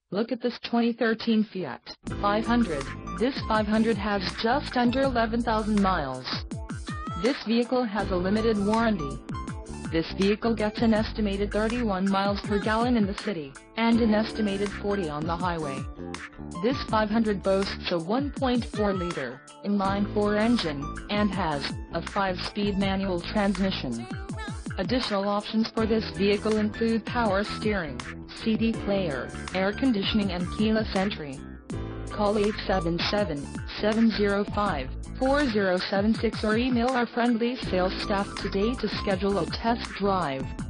Look at this 2013 Fiat 500. This 500 has just under 11,000 miles. This vehicle has a limited warranty. This vehicle gets an estimated 31 miles per gallon in the city, and an estimated 40 on the highway. This 500 boasts a 1.4-liter, inline-4 engine, and has a 5-speed manual transmission. Additional options for this vehicle include power steering, CD player, air conditioning and keyless entry. Call 877-705-4076 or email our friendly sales staff today to schedule a test drive.